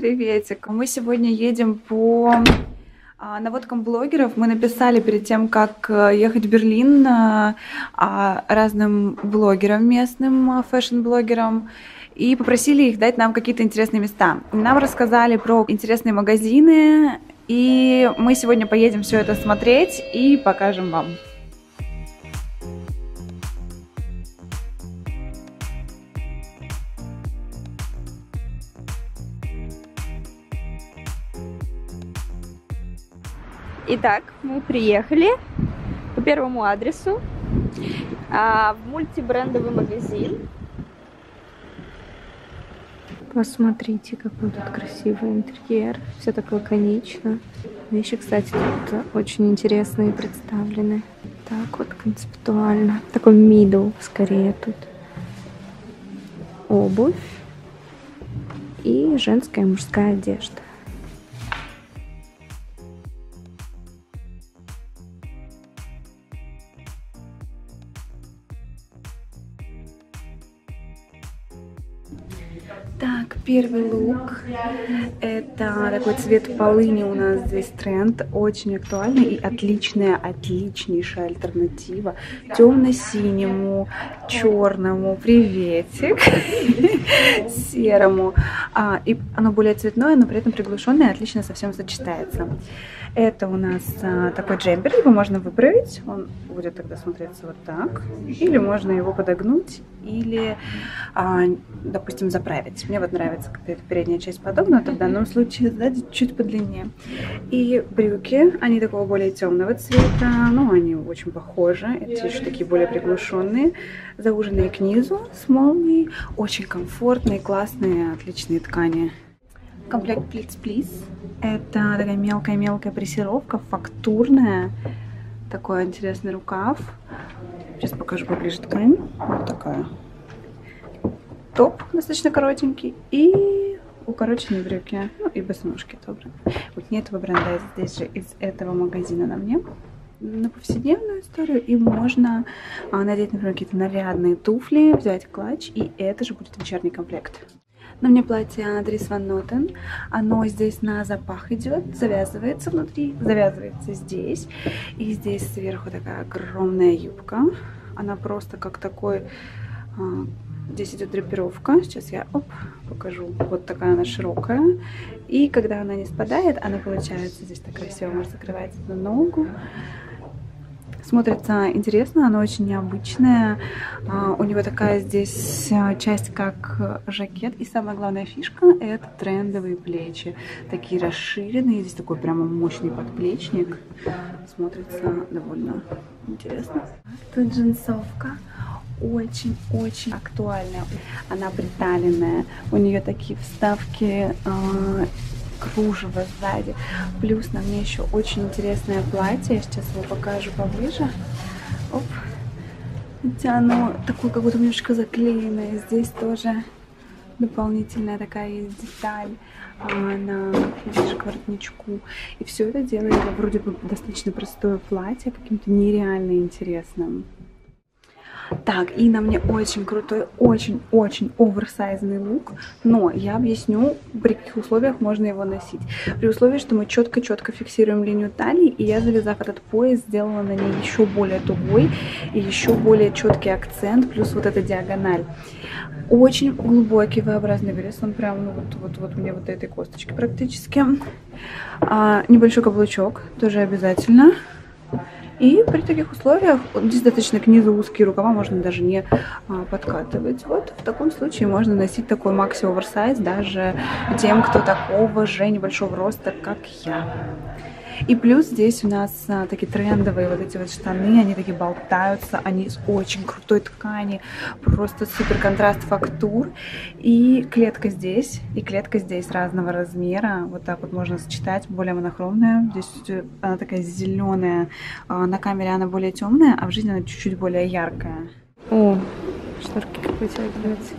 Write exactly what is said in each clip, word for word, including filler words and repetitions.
Приветик. Мы сегодня едем по а, наводкам блогеров. Мы написали перед тем, как ехать в Берлин, а, а, разным блогерам, местным фэшн-блогерам, и попросили их дать нам какие-то интересные места. Нам рассказали про интересные магазины, и мы сегодня поедем все это смотреть и покажем вам. Итак, мы приехали по первому адресу а, в мультибрендовый магазин. Посмотрите, какой тут красивый интерьер. Все так лаконично. Вещи, кстати, тут очень интересные представлены. Так вот концептуально. Такой middle скорее тут. Обувь и женская и мужская одежда. Так, первый лук. Это такой цвет полыни у нас здесь тренд. Очень актуальный и отличная, отличнейшая альтернатива темно-синему, черному, приветик, серому. А, и оно более цветное, но при этом приглушенное, отлично совсем сочетается. Это у нас а, такой джемпер, его можно выправить, он будет тогда смотреться вот так. Или можно его подогнуть, или, а, допустим, заправить. Мне вот нравится, когда эта передняя часть подогнута, в данном случае сзади чуть подлиннее. И брюки, они такого более темного цвета, но они очень похожи. Эти еще такие более приглушенные, зауженные к низу с молнией, очень комфортные, классные, отличные ткани. Комплект Pleats Please. Это такая мелкая-мелкая прессировка, фактурная. Такой интересный рукав. Сейчас покажу поближе ткань. Вот такая. Топ достаточно коротенький. И укороченные брюки. Ну и босоножки тоже. Вот не этого бренда, здесь же из этого магазина на мне. На повседневную историю. И можно а, надеть, например, какие-то нарядные туфли, взять клатч. И это же будет вечерний комплект. На мне платье Dries Van Noten. Оно здесь на запах идет, завязывается внутри, завязывается здесь. И здесь сверху такая огромная юбка. Она просто как такой... Здесь идет драпировка. Сейчас я оп, покажу. Вот такая она широкая. И когда она не спадает, она получается здесь так красиво, может закрывать одну ногу. Смотрится интересно, оно очень необычное. А, у него такая здесь часть как жакет. И самая главная фишка — это трендовые плечи. Такие расширенные. Здесь такой прямо мощный подплечник. Смотрится довольно интересно. Тут джинсовка. Очень-очень актуальная. Она приталенная. У нее такие вставки... А, кружево сзади. Плюс на мне еще очень интересное платье. Я сейчас его покажу поближе. Оп. Хотя оно такое, как будто немножко заклеенное. Здесь тоже дополнительная такая есть деталь а, на ближе к воротничку. И все это делает вроде бы достаточно простое платье каким-то нереально интересным. Так, и на мне очень крутой, очень-очень оверсайзный лук, но я объясню, при каких условиях можно его носить. При условии, что мы четко-четко фиксируем линию талии, и я, завязав этот пояс, сделала на ней еще более тугой и еще более четкий акцент, плюс вот эта диагональ. Очень глубокий V-образный вырез, он прям, ну, вот, вот, вот мне вот этой косточки практически. А, небольшой каблучок, тоже обязательно. И при таких условиях, здесь достаточно к низу узкие рукава, можно даже не а, подкатывать. Вот в таком случае можно носить такой макси оверсайз даже тем, кто такого же небольшого роста, как я. И плюс здесь у нас а, такие трендовые вот эти вот штаны, они такие болтаются, они из очень крутой ткани, просто супер контраст фактур. И клетка здесь, и клетка здесь разного размера, вот так вот можно сочетать, более монохромная. Здесь она такая зеленая, а, на камере она более темная, а в жизни она чуть-чуть более яркая. О, шторки как вытягиваются.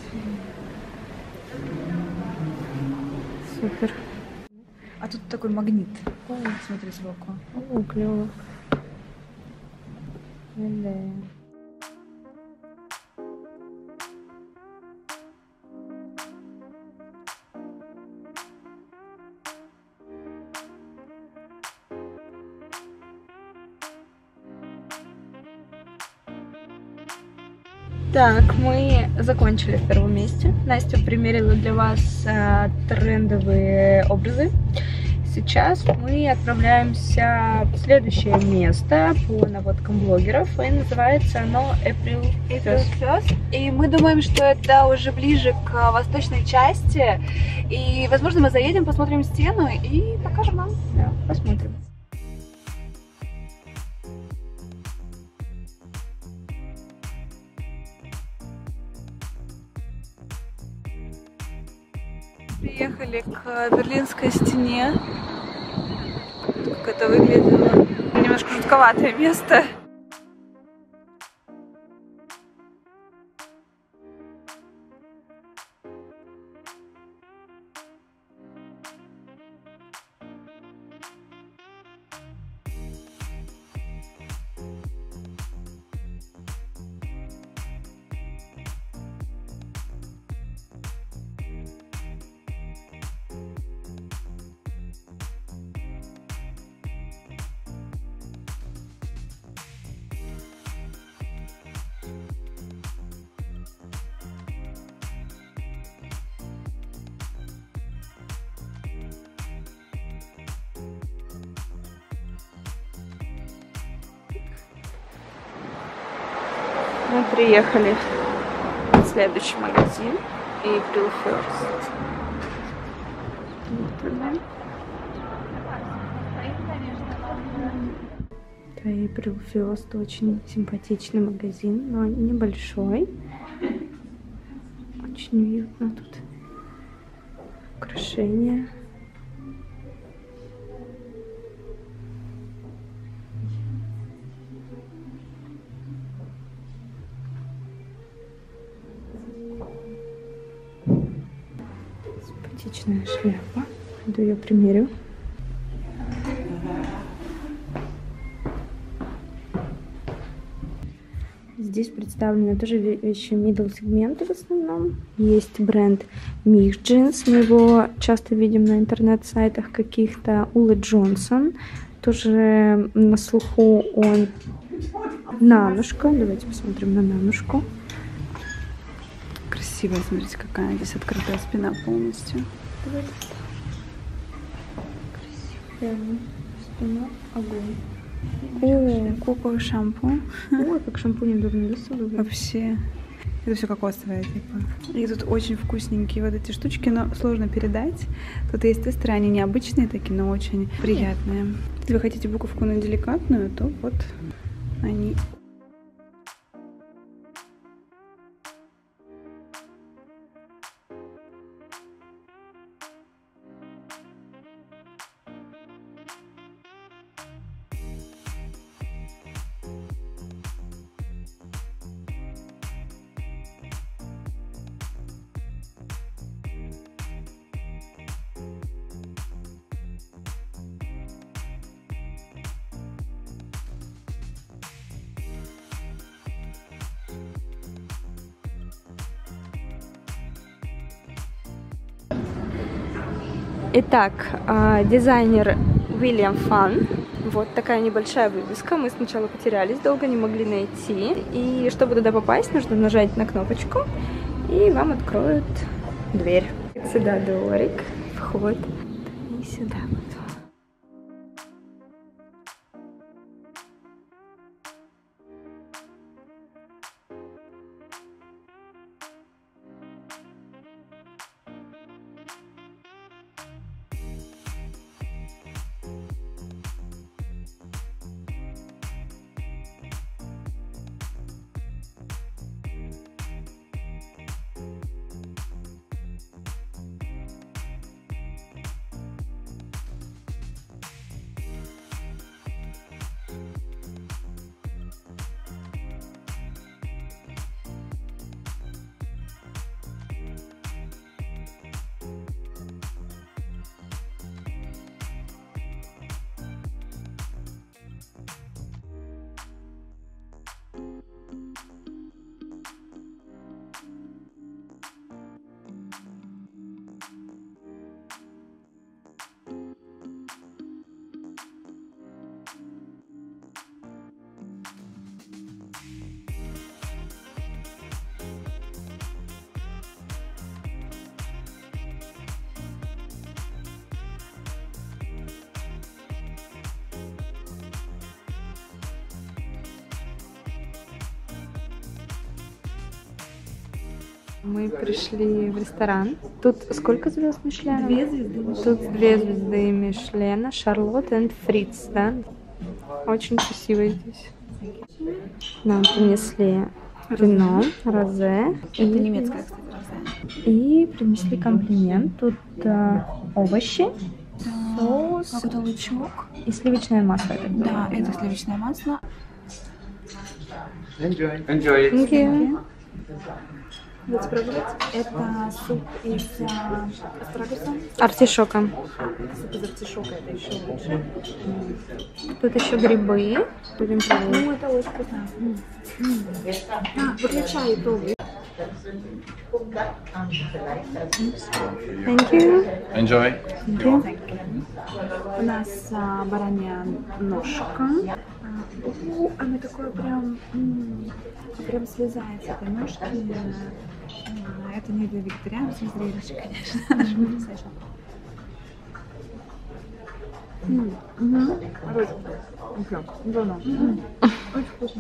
Супер. А тут такой магнит. О, смотри сбоку. О, клево. Да. Так, мы закончили в первом месте. Настя примерила для вас э, трендовые образы. Сейчас мы отправляемся в следующее место по наводкам блогеров, и называется оно April First. И мы думаем, что это уже ближе к восточной части, и, возможно, мы заедем, посмотрим стену и покажем вам. Да, посмотрим. Приехали к Берлинской стене. Как это выглядело. Немножко жутковатое место. Мы приехали в следующий магазин April First. Это April First, очень симпатичный магазин, но небольшой. Очень уютно тут. Украшения. Симпатичная шляпа. Пойду ее примерю. Здесь представлены тоже вещи middle сегмента в основном. Есть бренд Mich Jeans, мы его часто видим на интернет-сайтах каких-то. Ulla Johnson, тоже на слуху он. Нанушка, давайте посмотрим на Нанушку. Красивая, смотрите, какая здесь открытая спина полностью. Красивая спина, огонь. О, коко шампунь. Ой, как шампунь удобно, да, с собой? Вообще. Это все кокосовое, типа. И тут очень вкусненькие вот эти штучки, но сложно передать. Тут есть тестеры, они необычные такие, но очень приятные. Если вы хотите буковку на деликатную, то вот они. Итак, дизайнер William Fan. Вот такая небольшая вывеска. Мы сначала потерялись, долго не могли найти. И чтобы туда попасть, нужно нажать на кнопочку, и вам откроют дверь. Сюда дворик, вход. И сюда вот. Мы пришли в ресторан. Тут сколько звезд Мишлена? Две звезды. Тут две звезды Мишлена. Шарлотт и Фриц, да? Очень красиво здесь. Нам принесли вино, розе. Это и, немецкое, кстати, розе. И принесли комплимент. Тут а, овощи, соус Какой-то лучок. и сливочное масло. Да, это сливочное масло. Enjoy. Enjoy it. Thank you. Будете пробовать? Это суп из а, астрагуса. Артишока. Суп из артишока, это еще лучше. Тут еще грибы. Будем пробовать. Ну, это очень вкусно. М. М. А, выключай и пробуй. Thank you. Enjoy. Thank you. У нас а, баранья ножка. А, у, она такое прям, м, прям слезает с этой ножки. А, это не для вегетарианцев, зрелище, конечно. Даже не слышала. Очень вкусно.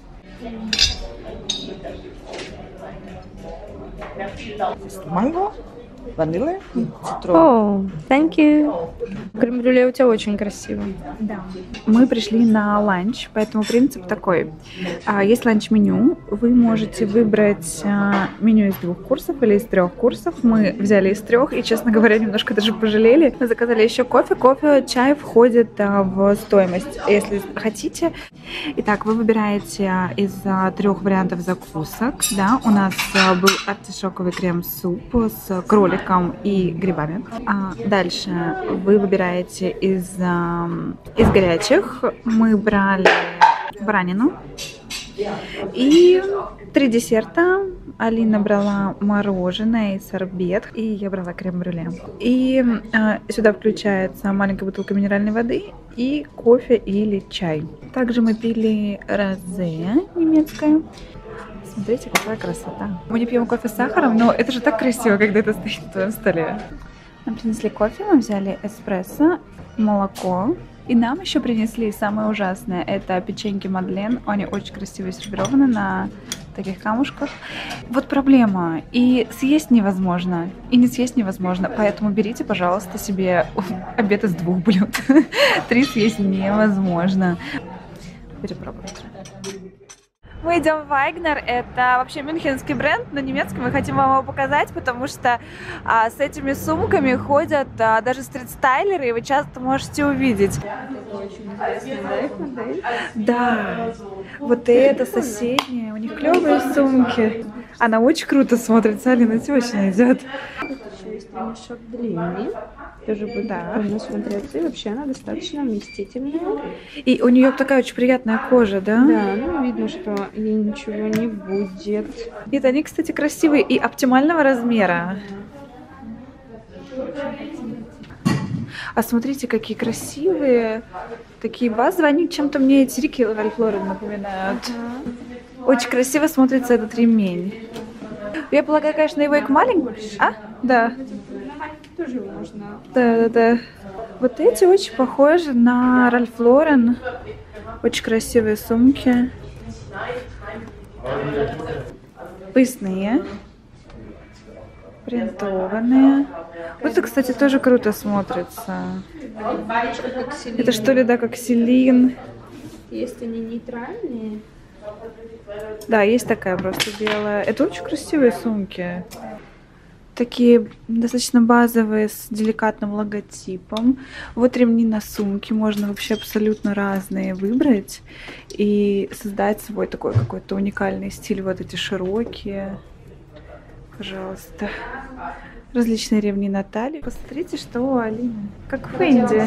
Манго, ванилия и цитрон. О, thank you. Крем-брюле у тебя очень красивый. Да. Мы пришли на ланч, поэтому принцип такой. А, есть ланч-меню. Вы можете выбрать а, меню из двух курсов или из трех курсов. Мы взяли из трех и, честно говоря, немножко даже пожалели. Мы заказали еще кофе. Кофе, чай входит а, в стоимость, если хотите. Итак, вы выбираете а, из а, трех вариантов закусок. Да, у нас а, был артишоковый крем-суп с кроликом и грибами. А, дальше вы выбираете из, а, из горячих. Мы брали баранину и три десерта. Алина брала мороженое и сорбет, и я брала крем-брюле. И а, сюда включается маленькая бутылка минеральной воды и кофе или чай. Также мы пили розе немецкое. Смотрите, какая красота. Мы не пьем кофе с сахаром, но это же так красиво, когда это стоит на твоем столе. Нам принесли кофе, мы взяли эспрессо, молоко. И нам еще принесли самое ужасное. Это печеньки Мадлен. Они очень красиво сервированы на таких камушках. Вот проблема. И съесть невозможно, и не съесть невозможно. Поэтому берите, пожалуйста, себе обед из двух блюд. Три съесть невозможно. Перепробуйте. Мы идем в Вайгнер, это вообще мюнхенский бренд, на немецком мы хотим вам его показать, потому что а, с этими сумками ходят а, даже стрит-стайлеры, и вы часто можете увидететь. Да, вот это соседние, у них клевые сумки. Она очень круто смотрится, Алина, тебе очень идет. Еще есть ремешок длинный. Тоже будет Да. прикольно смотреться. И вообще она достаточно вместительная. И у нее такая очень приятная кожа, да? Да, ну видно, что ей ничего не будет. И это они, кстати, красивые и оптимального размера. А смотрите, какие красивые. Такие базовые. Они чем-то мне эти Рики Ральф Лорен напоминают. Очень красиво смотрится этот ремень. Я полагаю, конечно, его и к маленькому. А? Да. Тоже можно. Да, да, да. Вот эти очень похожи на Ральф Лорен. Очень красивые сумки. Поясные. Принтованные. Вот это, кстати, тоже круто смотрится. Это что ли, да, как Селин? Есть они нейтральные. Да, есть такая просто белая. Это очень красивые сумки. Такие достаточно базовые, с деликатным логотипом. Вот ремни на сумке. Можно вообще абсолютно разные выбрать и создать свой такой какой-то уникальный стиль. Вот эти широкие. Пожалуйста. Различные ремни на талии. Посмотрите, что у Алины. Как в Фенди.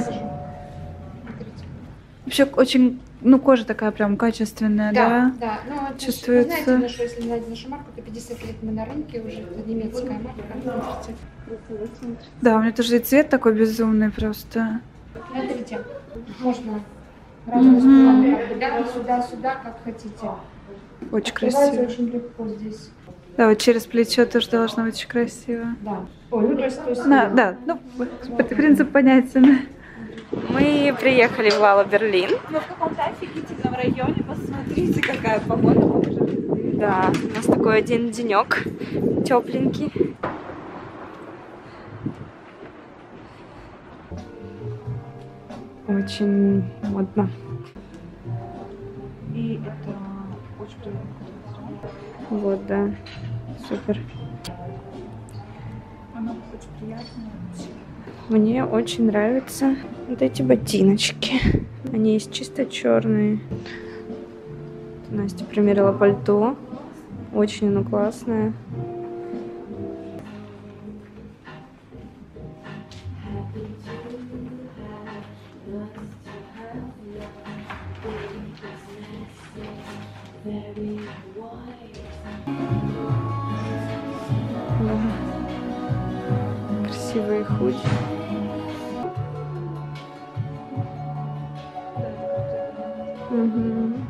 Вообще очень, ну, кожа такая прям качественная, да? Да, да. Ну, это чувствуется. Вы знаете, нашу, если найдете нашу марку, то пятьдесят лет мы на рынке, уже это немецкая марка. Да, у меня тоже и цвет такой безумный просто. Смотрите, можно разные стороны, как бы, да, сюда-сюда, как хотите. Очень Открывается красиво. очень легко здесь. Да, вот через плечо тоже должно быть очень красиво. Да. Ой, ну то есть, то есть Да, да, ну, принцип понятен. Мы приехали в Вала Берлин. Мы в каком-то офигительном районе. Посмотрите, какая погода. Да, у нас такой один денек тепленький. Очень модно. И это очень приятно. Вот, да, супер. Оно очень приятное. Мне очень нравятся вот эти ботиночки. Они есть чисто черные. Настя примерила пальто. Очень оно классное. Да. Красивые худи. Угу.